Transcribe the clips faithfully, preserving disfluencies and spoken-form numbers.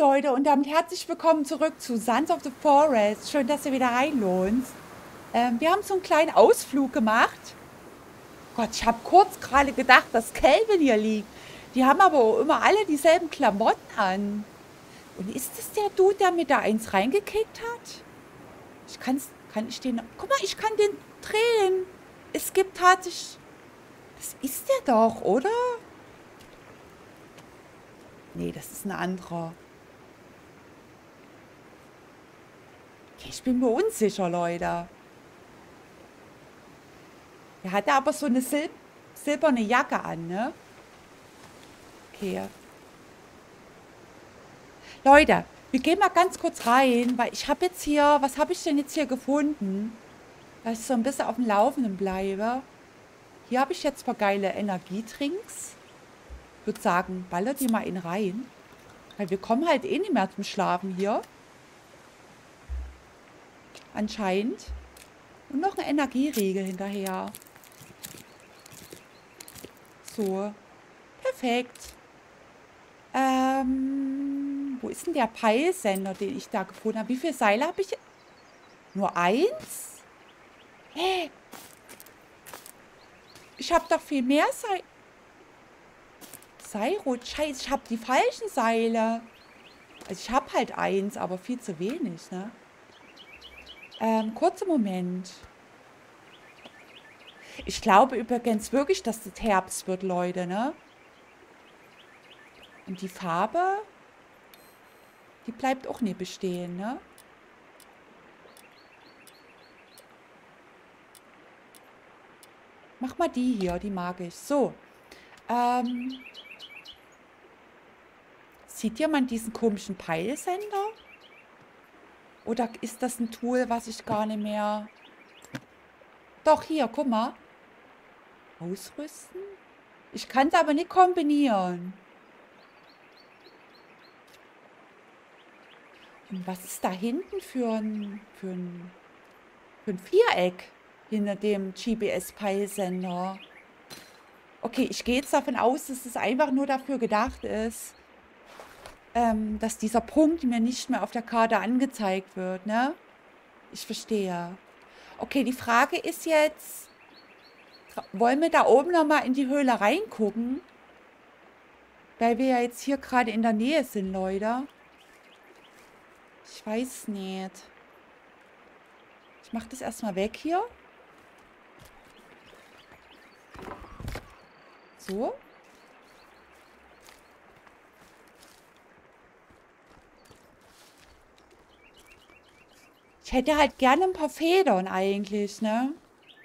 Leute und damit herzlich willkommen zurück zu Sons of the Forest. Schön, dass ihr wieder reinlohnt. Ähm, wir haben so einen kleinen Ausflug gemacht. Gott, ich habe kurz gerade gedacht, dass Calvin hier liegt. Die haben aber auch immer alle dieselben Klamotten an. Und ist das der Dude, der mir da eins reingekickt hat? Ich kann's, kann ich den... Guck mal, ich kann den drehen. Es gibt tatsächlich... Das ist der doch, oder? Nee, das ist ein anderer. Okay, ich bin mir unsicher, Leute. Der hatte aber so eine Sil silberne Jacke an, ne? Okay. Leute, wir gehen mal ganz kurz rein, weil ich habe jetzt hier... Was habe ich denn jetzt hier gefunden? Dass ich so ein bisschen auf dem Laufenden bleibe. Hier habe ich jetzt ein paar geile Energietrinks. Ich würde sagen, ballert die mal in rein. Weil wir kommen halt eh nicht mehr zum Schlafen hier. Anscheinend. Und noch ein Energieriegel hinterher. So. Perfekt. Ähm, wo ist denn der Peilsender, den ich da gefunden habe? Wie viele Seile habe ich? Nur eins? Hä? Ich habe doch viel mehr Seile. Seilrot. Scheiße, ich habe die falschen Seile. Also ich habe halt eins, aber viel zu wenig, ne? Ähm, kurzer Moment. Ich glaube übrigens wirklich, dass das Herbst wird, Leute, ne? Und die Farbe, die bleibt auch nicht bestehen, ne? Mach mal die hier, die mag ich. So. Ähm, sieht jemand diesen komischen Peilsender? Oder ist das ein Tool, was ich gar nicht mehr... Doch, hier, guck mal. Ausrüsten? Ich kann es aber nicht kombinieren. Und was ist da hinten für ein, für ein, für ein Viereck hinter dem G P S-Peilsender? Okay, ich gehe jetzt davon aus, dass es einfach nur dafür gedacht ist, ähm, dass dieser Punkt mir nicht mehr auf der Karte angezeigt wird, ne? Ich verstehe. Okay, die Frage ist jetzt, wollen wir da oben nochmal in die Höhle reingucken? Weil wir ja jetzt hier gerade in der Nähe sind, Leute. Ich weiß nicht. Ich mache das erstmal weg hier. So. Ich hätte halt gerne ein paar Federn eigentlich, ne?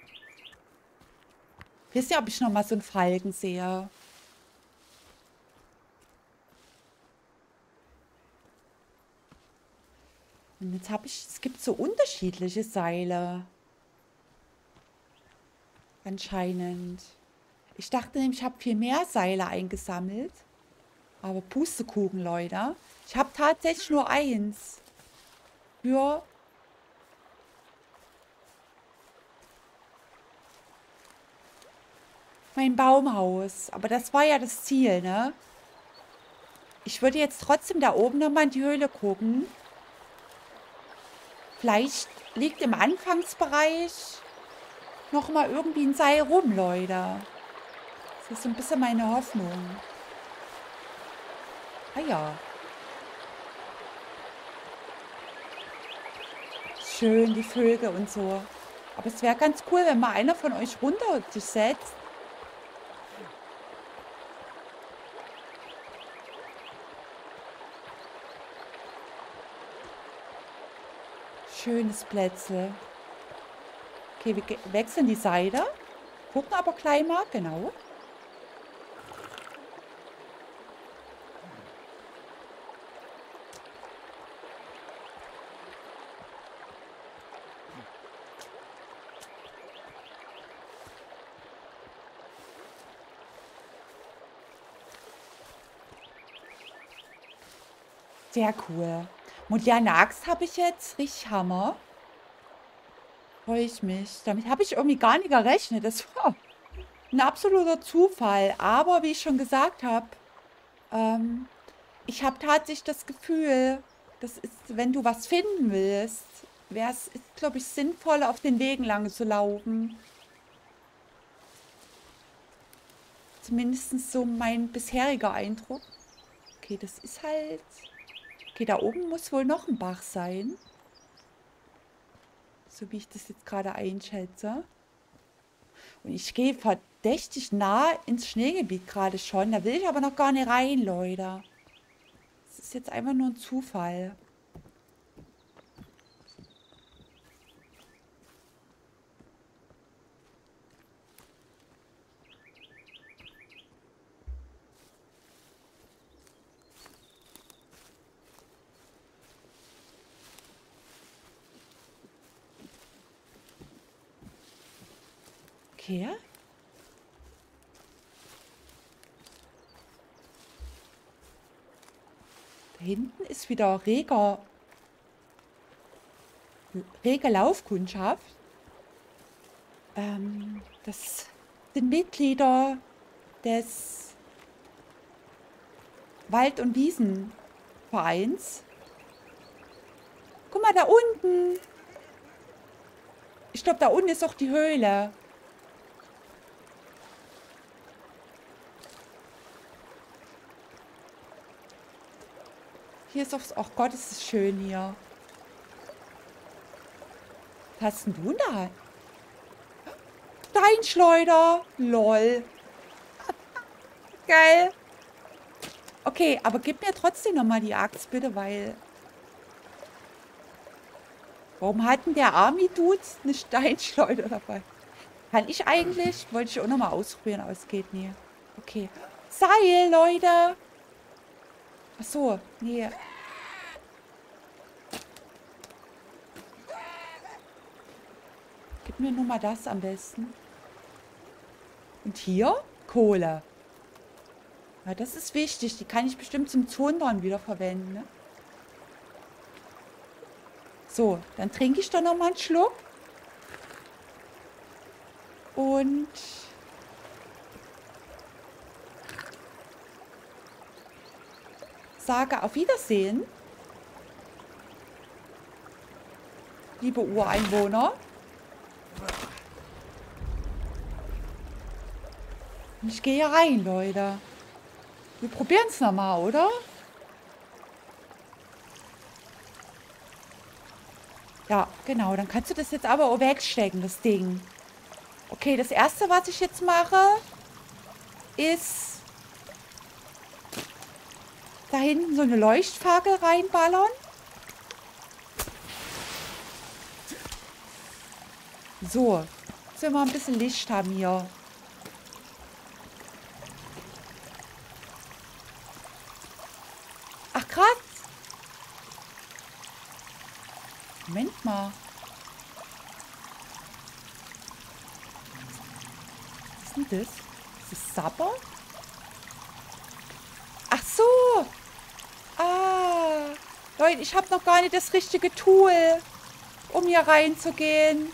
Wisst ihr, ob ich noch mal so einen Falken sehe? Und jetzt habe ich... Es gibt so unterschiedliche Seile. Anscheinend. Ich dachte nämlich, ich habe viel mehr Seile eingesammelt. Aber Pustekuchen, Leute. Ich habe tatsächlich nur eins. Für... mein Baumhaus. Aber das war ja das Ziel, ne? Ich würde jetzt trotzdem da oben nochmal in die Höhle gucken. Vielleicht liegt im Anfangsbereich nochmal irgendwie ein Seil rum, Leute. Das ist so ein bisschen meine Hoffnung. Ah ja. Schön, die Vögel und so. Aber es wäre ganz cool, wenn mal einer von euch runter sich setzt. Schönes Plätzle. Okay, wir wechseln die Seite. Gucken aber gleich mal, genau. Sehr cool. Moderne Axt habe ich jetzt. Richtig Hammer. Freue ich mich. Damit habe ich irgendwie gar nicht gerechnet. Das war ein absoluter Zufall. Aber wie ich schon gesagt habe, ähm, Ich habe tatsächlich das Gefühl, das ist, wenn du was finden willst, wäre es, glaube ich, sinnvoll, auf den Wegen lang zu laufen. Zumindest so mein bisheriger Eindruck. Okay, das ist halt... Okay, da oben muss wohl noch ein Bach sein. So wie ich das jetzt gerade einschätze. Und ich gehe verdächtig nah ins Schneegebiet gerade schon. Da will ich aber noch gar nicht rein, Leute. Das ist jetzt einfach nur ein Zufall. Okay. Da hinten ist wieder reger, rege Laufkundschaft. Ähm, das sind Mitglieder des Wald- und Wiesenvereins. Guck mal, da unten. Ich glaube, da unten ist auch die Höhle. Hier ist auch... Ach Gott, ist es schön hier. Was hast denn du da? Steinschleuder. Lol. Geil. Okay, aber gib mir trotzdem nochmal die Axt, bitte, weil... Warum hat denn der Army-Dude eine Steinschleuder dabei? Kann ich eigentlich? Wollte ich auch nochmal ausprobieren, aber es geht nie. Okay. Seil, Leute. Ach so, nee. Gib mir nur mal das am besten. Und hier? Kohle. Ja, das ist wichtig. Die kann ich bestimmt zum Zundern wieder verwenden, ne? So, dann trinke ich da noch mal einen Schluck. Und sage auf Wiedersehen, liebe Ureinwohner. Und ich gehe rein, Leute. Wir probieren es nochmal, oder? Ja, genau. Dann kannst du das jetzt aber auch wegstecken, das Ding. Okay, das Erste, was ich jetzt mache, ist da hinten so eine Leuchtfackel reinballern. So, dass wir mal ein bisschen Licht haben hier. Ach, krass. Moment mal. Was ist denn das? Ist das Sapper? Ach so. Ah. Leute, ich habe noch gar nicht das richtige Tool, um hier reinzugehen.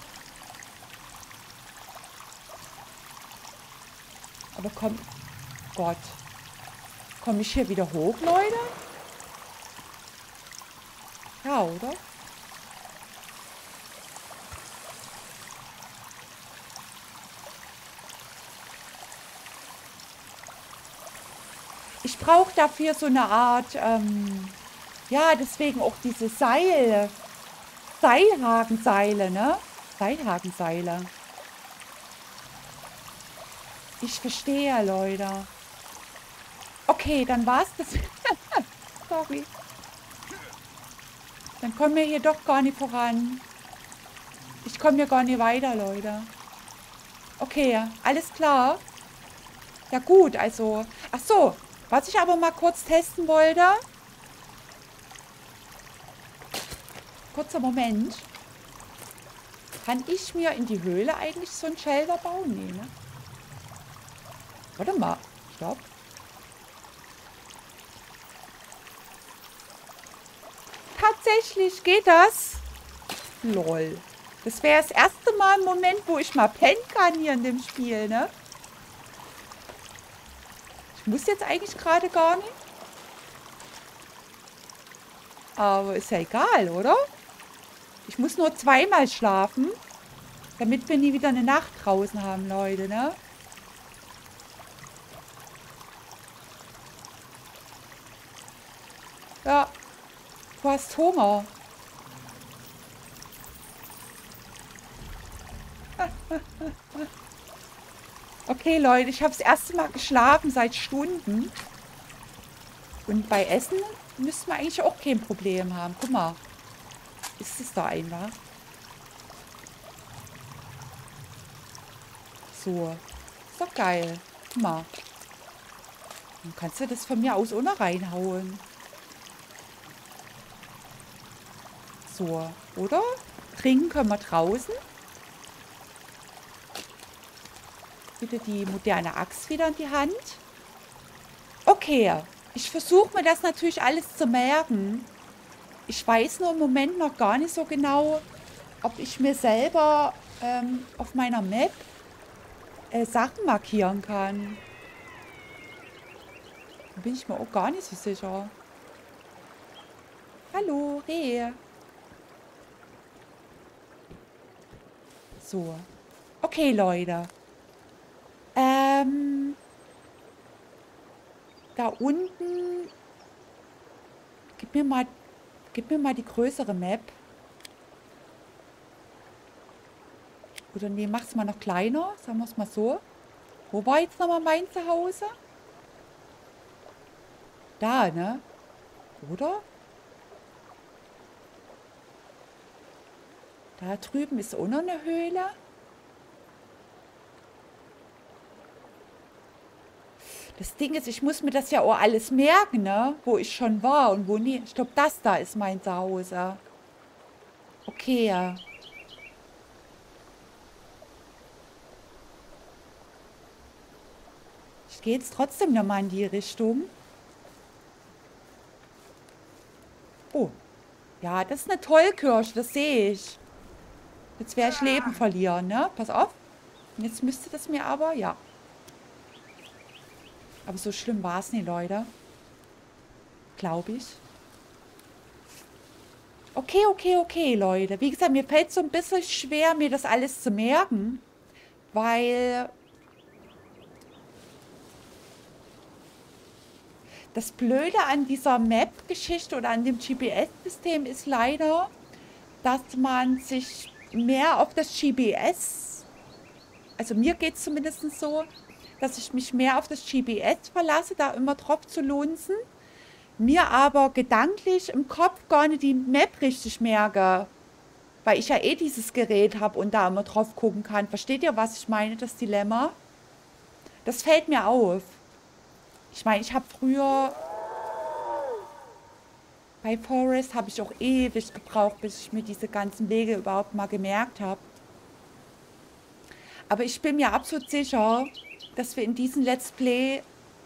Aber komm... Gott. Komme ich hier wieder hoch, Leute? Ja, oder? Ich brauche dafür so eine Art, ähm, ja, deswegen auch diese Seile, Seilhakenseile, ne? Seilhakenseile. Ich verstehe, Leute. Okay, dann war's das. Sorry. Dann kommen wir hier doch gar nicht voran. Ich komme hier gar nicht weiter, Leute. Okay, alles klar. Ja gut, also... Ach so, was ich aber mal kurz testen wollte. Kurzer Moment. Kann ich mir in die Höhle eigentlich so ein Shelter bauen? Nee, ne? Warte mal. Stopp. Tatsächlich geht das. Lol. Das wäre das erste Mal ein Moment, wo ich mal pennen kann hier in dem Spiel, ne? Ich muss jetzt eigentlich gerade gar nicht. Aber ist ja egal, oder? Ich muss nur zweimal schlafen, damit wir nie wieder eine Nacht draußen haben, Leute, ne? Ja, du hast Hunger. Okay, Leute, ich habe das erste Mal geschlafen seit Stunden. Und bei Essen müssten wir eigentlich auch kein Problem haben. Guck mal, ist es da einfach. So, ist doch geil. Guck mal. Dann kannst du das von mir aus auch noch reinhauen. So, oder? Trinken können wir draußen. Bitte die moderne Axt wieder in die Hand. Okay, ich versuche mir das natürlich alles zu merken. Ich weiß nur im Moment noch gar nicht so genau, ob ich mir selber ähm, auf meiner Map äh, Sachen markieren kann. Da bin ich mir auch gar nicht so sicher. Hallo, Reh. So. Okay, Leute. Ähm, da unten. Gib mir mal, gib mir mal die größere Map. Oder nee, mach's mal noch kleiner. Sagen wir es mal so. Wo war jetzt nochmal mein Zuhause? Da, ne? Oder? Da drüben ist auch noch eine Höhle. Das Ding ist, ich muss mir das ja auch alles merken, ne? Wo ich schon war und wo nie. Ich glaube, das da ist mein Zuhause. Okay, ja. Ich gehe jetzt trotzdem nochmal in die Richtung. Oh. Ja, das ist eine Tollkirsche, das sehe ich. Jetzt werde ich Leben verlieren, ne? Pass auf. Jetzt müsste das mir aber, ja. Aber so schlimm war es nicht, Leute. Glaube ich. Okay, okay, okay, Leute. Wie gesagt, mir fällt es so ein bisschen schwer, mir das alles zu merken. Weil das Blöde an dieser Map-Geschichte oder an dem G P S-System ist leider, dass man sich mehr auf das G P S, also mir geht es zumindest so, dass ich mich mehr auf das G P S verlasse, da immer drauf zu lunzen, mir aber gedanklich im Kopf gar nicht die Map richtig merke, weil ich ja eh dieses Gerät habe und da immer drauf gucken kann. Versteht ihr, was ich meine, das Dilemma? Das fällt mir auf. Ich meine, ich habe früher bei Forest habe ich auch ewig gebraucht, bis ich mir diese ganzen Wege überhaupt mal gemerkt habe. Aber ich bin mir absolut sicher, dass wir in diesem Let's Play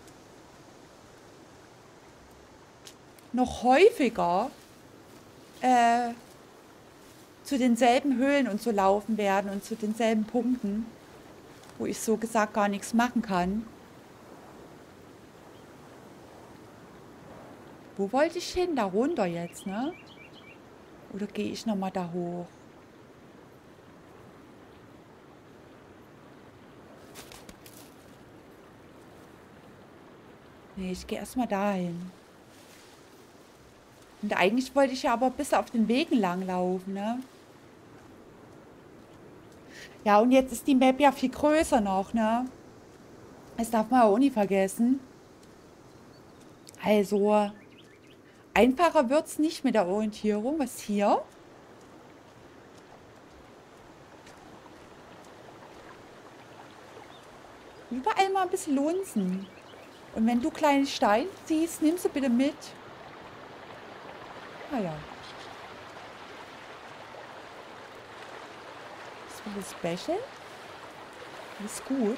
noch häufiger äh, zu denselben Höhlen und so laufen werden und zu denselben Punkten, wo ich so gesagt gar nichts machen kann. Wo wollte ich hin? Da runter jetzt, ne? Oder gehe ich nochmal da hoch? Nee, ich gehe erstmal dahin. Und eigentlich wollte ich ja aber bis auf den Wegen lang laufen, ne? Ja, und jetzt ist die Map ja viel größer noch, ne? Das darf man auch nicht vergessen. Also, einfacher wird es nicht mit der Orientierung. Was ist hier? Überall mal ein bisschen lunzen. Und wenn du kleine Steine siehst, nimm sie bitte mit. Ah ja. Das war das Special. Das ist gut.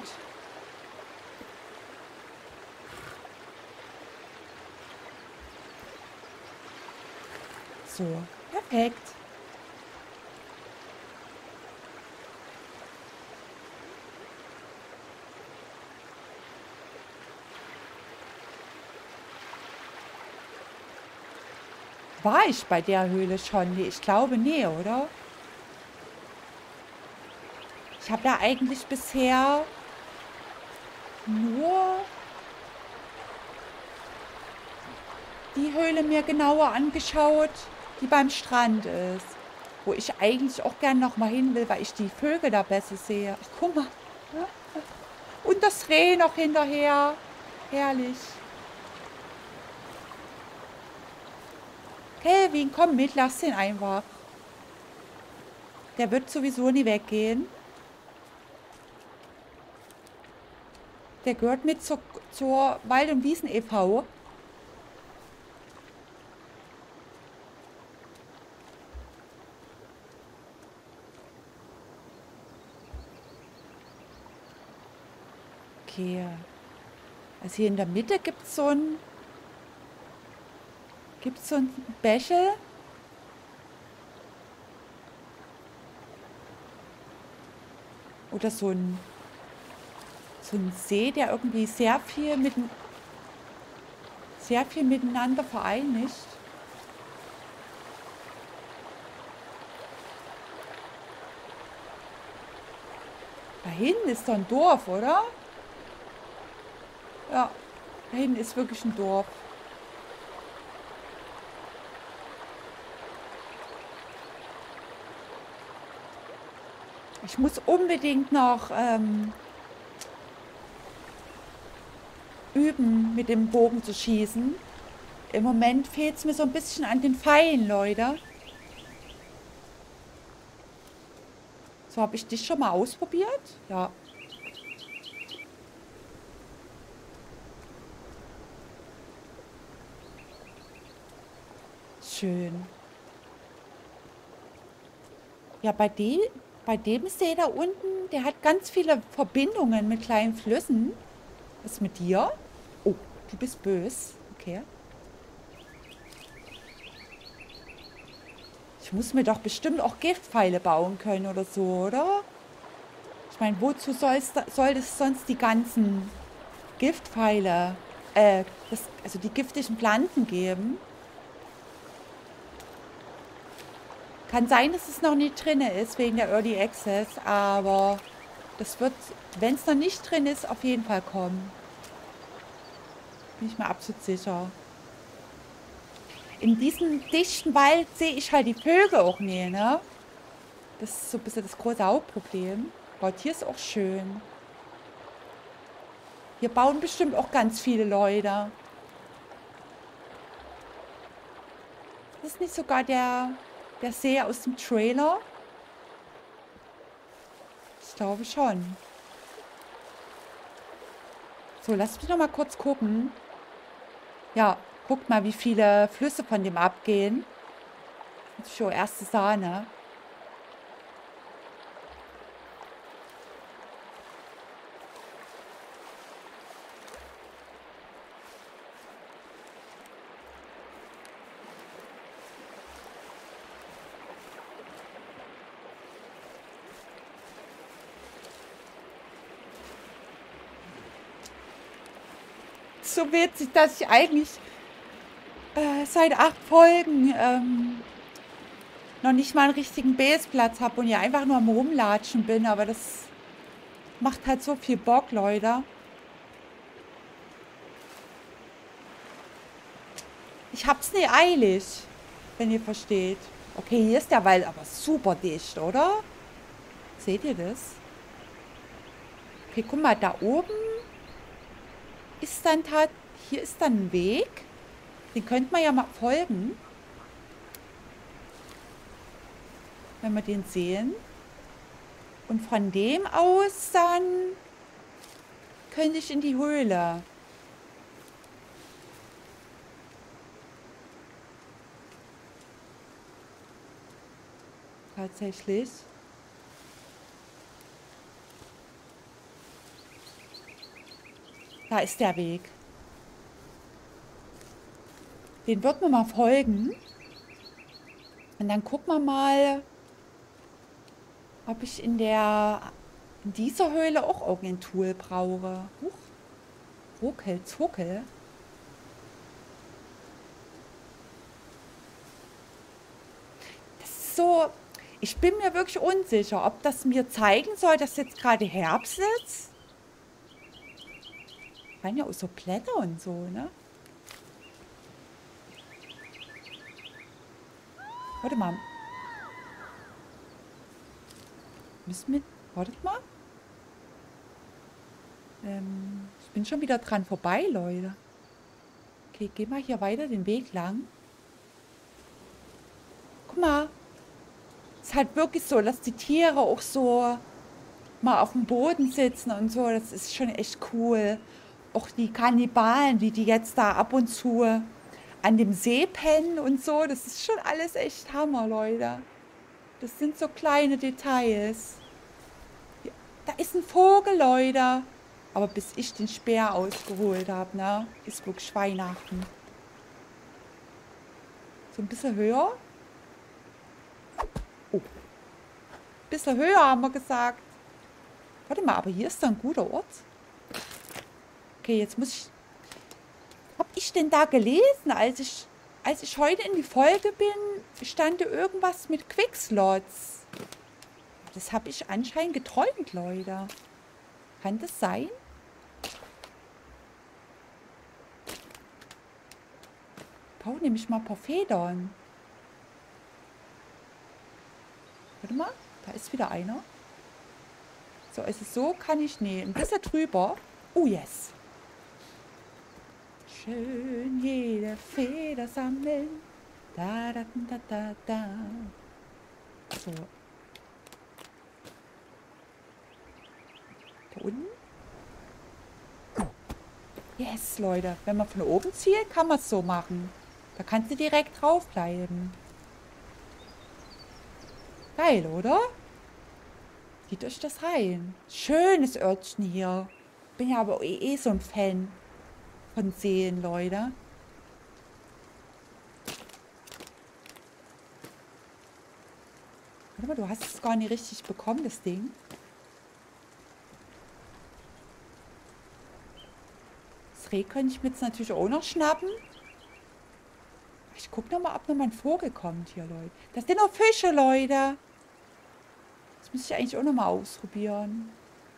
So, perfekt. War ich bei der Höhle schon? Nee, ich glaube, nee, oder? Ich habe ja eigentlich bisher nur die Höhle mir genauer angeschaut, die beim Strand ist. Wo ich eigentlich auch gern noch mal hin will, weil ich die Vögel da besser sehe. Ach, guck mal. Und das Reh noch hinterher. Herrlich. Kelvin, komm mit, lass den einfach. Der wird sowieso nie weggehen. Der gehört mit zur, zur Wald- und Wiesen e V Okay. Also hier in der Mitte gibt es so ein... Gibt es so ein Bächel? Oder so ein... So ein See, der irgendwie sehr viel mit... Sehr viel miteinander vereinigt. Da hinten ist doch ein Dorf, oder? Ja, da hinten ist wirklich ein Dorf. Ich muss unbedingt noch ähm, üben, mit dem Bogen zu schießen. Im Moment fehlt es mir so ein bisschen an den Pfeilen, Leute. So, habe ich dich schon mal ausprobiert? Ja. Schön. Ja, bei dem, bei dem See da unten, der hat ganz viele Verbindungen mit kleinen Flüssen. Was ist mit dir? Oh, du bist böse. Okay. Ich muss mir doch bestimmt auch Giftpfeile bauen können oder so, oder? Ich meine, wozu soll's da, soll es sonst die ganzen Giftpfeile, äh, das, also die giftigen Pflanzen geben? Kann sein, dass es noch nicht drin ist, wegen der Early Access, aber das wird, wenn es noch nicht drin ist, auf jeden Fall kommen. Bin ich mir absolut sicher. In diesem dichten Wald sehe ich halt die Vögel auch nie, ne? Das ist so ein bisschen das große Hauptproblem. Gott, hier ist auch schön. Hier bauen bestimmt auch ganz viele Leute. Das ist nicht sogar der, der See aus dem Trailer? Ich glaube schon. So, lass mich noch mal kurz gucken. Ja, guckt mal, wie viele Flüsse von dem abgehen. Das ist schon erste Sahne. So witzig, dass ich eigentlich äh, seit acht Folgen ähm, noch nicht mal einen richtigen Baseplatz habe und ja einfach nur am Rumlatschen bin, aber das macht halt so viel Bock, Leute. Ich hab's nicht eilig, wenn ihr versteht. Okay, hier ist der Wald aber super dicht, oder? Seht ihr das? Okay, guck mal, da oben ist dann tat, hier ist dann ein Weg. Den könnte man ja mal folgen. Wenn wir den sehen. Und von dem aus dann könnte ich in die Höhle. Tatsächlich. Da ist der Weg. Den wird man mal folgen. Und dann gucken wir mal, ob ich in der in dieser Höhle auch irgendein Tool brauche. Huch. Ruckel, Zuckel. ist so, ich bin mir wirklich unsicher, ob das mir zeigen soll, dass jetzt gerade Herbst ist. Kann ja auch so Blätter und so, ne? Warte mal. Müssen wir... Wartet mal. Ähm, ich bin schon wieder dran vorbei, Leute. Okay, geh mal hier weiter den Weg lang. Guck mal. Es ist halt wirklich so, dass die Tiere auch so mal auf dem Boden sitzen und so. Das ist schon echt cool. Auch die Kannibalen, wie die jetzt da ab und zu an dem See pennen und so. Das ist schon alles echt Hammer, Leute. Das sind so kleine Details. Ja, da ist ein Vogel, Leute. Aber bis ich den Speer ausgeholt habe, ne, ist wirklich Weihnachten. So ein bisschen höher. Oh. Ein bisschen höher, haben wir gesagt. Warte mal, aber hier ist doch ein guter Ort. Okay, jetzt muss ich... Hab ich denn da gelesen, als ich, als ich heute in die Folge bin, stand da irgendwas mit Quickslots. Das habe ich anscheinend geträumt, Leute. Kann das sein? Ich brauche nämlich mal ein paar Federn. Warte mal, da ist wieder einer. So, ist es so, kann ich nehmen. Ein bisschen drüber. Oh, yes. Schön jede Feder sammeln. Da, da, da, da, da. So. Da unten. Yes, Leute. Wenn man von oben zielt, kann man es so machen. Da kannst du direkt draufbleiben. Geil, oder? Zieht euch das rein. Schönes Örtchen hier. Bin ja aber eh, eh so ein Fan von Seen, Leute. Warte mal, du hast es gar nicht richtig bekommen, das Ding. Das Reh könnte ich mir jetzt natürlich auch noch schnappen. Ich gucke nochmal, ob nochmal ein Vogel kommt hier, Leute. Das sind noch Fische, Leute. Das müsste ich eigentlich auch nochmal ausprobieren.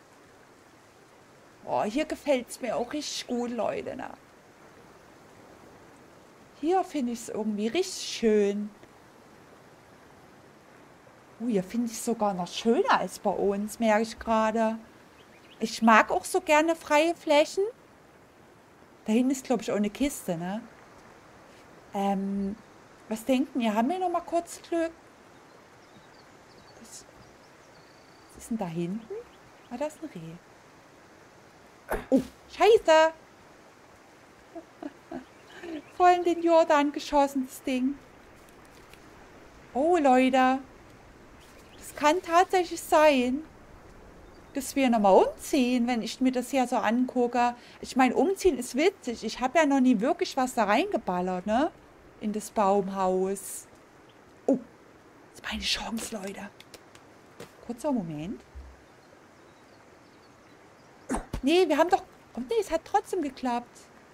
Oh, hier gefällt es mir auch richtig gut, Leute. Ne? Hier finde ich es irgendwie richtig schön. Oh, hier finde ich es sogar noch schöner als bei uns, merke ich gerade. Ich mag auch so gerne freie Flächen. Da hinten ist, glaube ich, auch eine Kiste, ne? Ähm, was denken ihr? Haben wir noch mal kurz Glück? Was, was ist denn da hinten? Ah, da ist ein Reh. Oh, Scheiße! Voll in den Jordan geschossen, das Ding. Oh, Leute. Das kann tatsächlich sein, dass wir nochmal umziehen, wenn ich mir das hier so angucke. Ich meine, umziehen ist witzig. Ich habe ja noch nie wirklich was da reingeballert, ne? In das Baumhaus. Oh, das ist meine Chance, Leute. Kurzer Moment. Nee, wir haben doch... Oh nee, es hat trotzdem geklappt.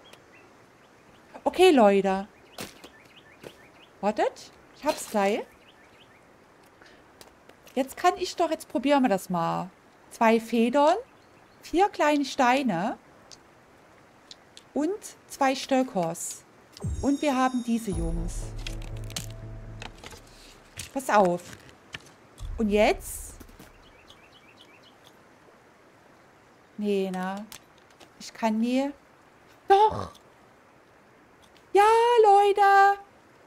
Okay, Leute. Wartet, ich hab's gleich. Jetzt kann ich doch... Jetzt probieren wir das mal. Zwei Federn, vier kleine Steine und zwei Stöckers. Und wir haben diese Jungs. Pass auf. Und jetzt? Nee, na. Ich kann nie. Doch. Ja, Leute.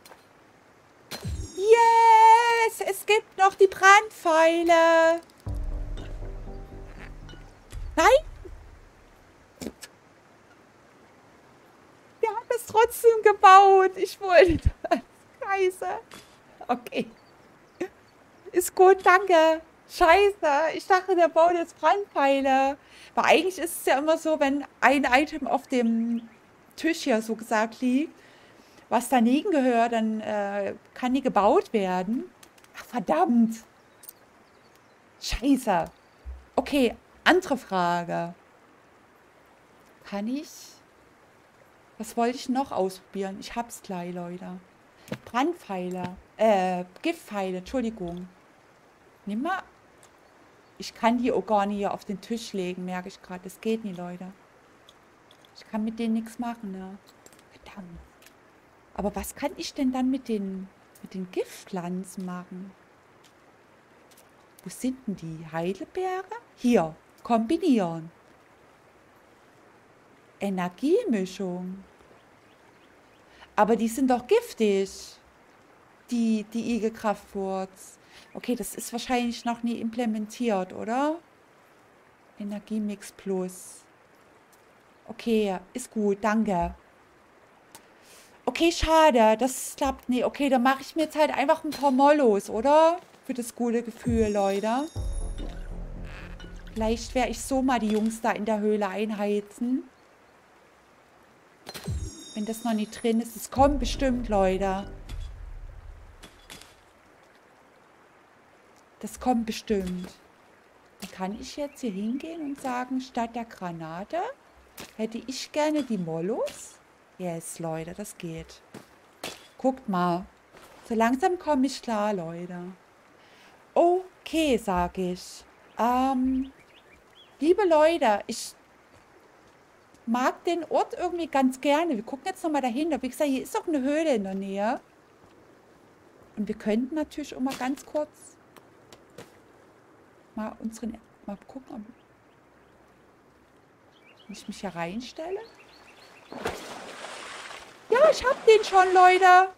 Yes. Es gibt noch die Brandpfeile. Nein? Wir haben es trotzdem gebaut. Ich wollte das. Scheiße. Okay. Ist gut, danke. Scheiße. Ich dachte, der baut jetzt Brandpfeile. Aber eigentlich ist es ja immer so, wenn ein Item auf dem Tisch hier so gesagt liegt, was daneben gehört, dann äh, kann die gebaut werden. Ach, verdammt. Scheiße. Okay, andere Frage. Kann ich... Was wollte ich noch ausprobieren? Ich hab's gleich, Leute. Brandpfeile. Äh, Giftpfeile, Entschuldigung. Nimm mal. Ich kann die auch gar nicht hier auf den Tisch legen, merke ich gerade. Das geht nicht, Leute. Ich kann mit denen nichts machen, ne? Verdammt. Aber was kann ich denn dann mit den, mit den Giftpflanzen machen? Wo sind denn die? Heidelbeere? Hier. Kombinieren. Energiemischung. Aber die sind doch giftig. Die, die Igelkraftwurz. Okay, das ist wahrscheinlich noch nie implementiert, oder? Energiemix Plus. Okay, ist gut, danke. Okay, schade, das klappt nicht. Okay, dann mache ich mir jetzt halt einfach ein paar Mollos, oder? Für das gute Gefühl, Leute. Vielleicht werde ich so mal die Jungs da in der Höhle einheizen. Wenn das noch nicht drin ist. Es kommt bestimmt, Leute. Das kommt bestimmt. Dann kann ich jetzt hier hingehen und sagen, statt der Granate hätte ich gerne die Mollos. Yes, Leute, das geht. Guckt mal. So langsam komme ich klar, Leute. Okay, sage ich. Ähm, liebe Leute, ich mag den Ort irgendwie ganz gerne. Wir gucken jetzt nochmal dahinter. Wie gesagt, hier ist auch eine Höhle in der Nähe. Und wir könnten natürlich auch mal ganz kurz mal unseren... Mal gucken, ob ich mich hier reinstelle. Ja, ich hab den schon, Leute.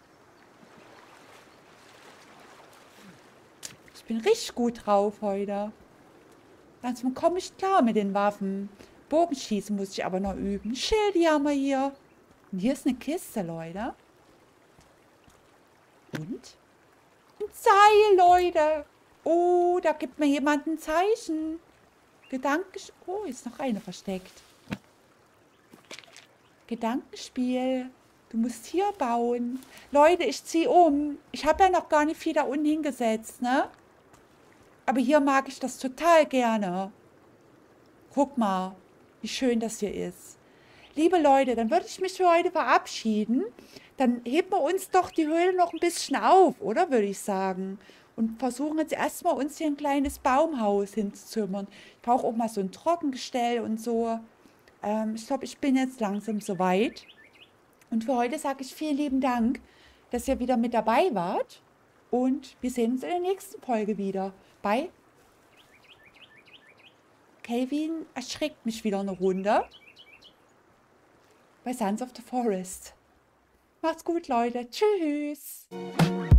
Ich bin richtig gut drauf heute. Langsam komme ich klar mit den Waffen. Bogenschießen muss ich aber noch üben. Schild, die haben wir hier. Und hier ist eine Kiste, Leute. Und? Ein Seil, Leute. Oh, da gibt mir jemand ein Zeichen. Gedankenspiel. Oh, ist noch eine versteckt. Gedankenspiel. Du musst hier bauen. Leute, ich ziehe um. Ich habe ja noch gar nicht viel da unten hingesetzt, ne? Aber hier mag ich das total gerne. Guck mal, wie schön das hier ist. Liebe Leute, dann würde ich mich für heute verabschieden. Dann heben wir uns doch die Höhle noch ein bisschen auf, oder? Würde ich sagen. Und versuchen jetzt erstmal uns hier ein kleines Baumhaus hinzuzimmern. Ich brauche auch mal so ein Trockengestell und so. Ähm, ich glaube, ich bin jetzt langsam soweit. Und für heute sage ich vielen lieben Dank, dass ihr wieder mit dabei wart. Und wir sehen uns in der nächsten Folge wieder. Bei Kelvin erschreckt mich wieder eine Runde. Bei Sons of the Forest. Macht's gut, Leute. Tschüss.